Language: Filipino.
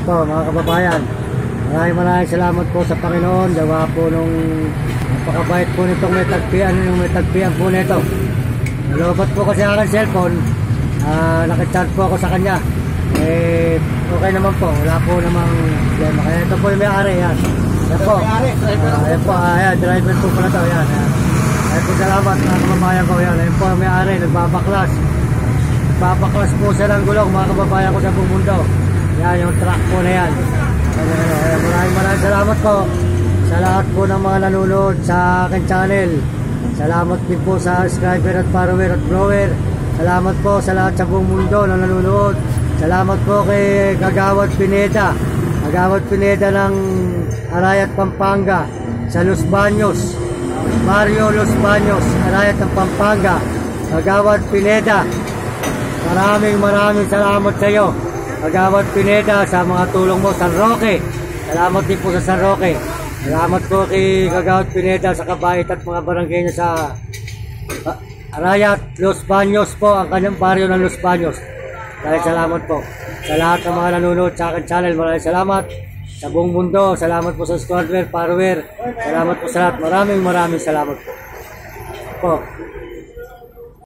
po mga kababayan. Maraming salamat po sa Panginoon. Gawa po nung napakabait po nitong may tagpian po nito. Nalobat po kasi aking cellphone. Nakichat po ako sa kanya. Okay naman po. Wala po namang problema. Kaya ito po yung may-ari. Yan. Yan po. Yan po. Ayan. Driver po pala ito. Yan. Ayan po salamat mga kababayan ko. Yan. Ayan po yung may-ari. Nagbabaklas. Babaklas po siya ng gulong mga kababayan ko sa buong mundo. Yan yung truck po na yan. Maraming salamat po sa lahat po ng mga nanonood sa akin channel. Salamat din po sa subscriber at follower at grower. Salamat po sa lahat sa buong mundo na nanonood. Salamat po kay Kagawad Pineda. Kagawad Pineda ng Arayat, Pampanga. Sa Los Baños. Mario Los Baños, Arayat ng Pampanga. Kagawad Pineda. Maraming salamat sa iyo. Kagawad Pineda, sa mga tulong mo San Roque. Salamat din po sa San Roque. Salamat po kay Kagawad Pineda sa kabait at mga barangay niya sa Arayat, Los Baños po, ang kanyang baryo ng Los Baños. Salamat po sa lahat ng mga nanonood sa akin channel. Maraming salamat sa buong mundo. Salamat po sa subscriber, follower. Salamat po sa lahat. Maraming salamat po.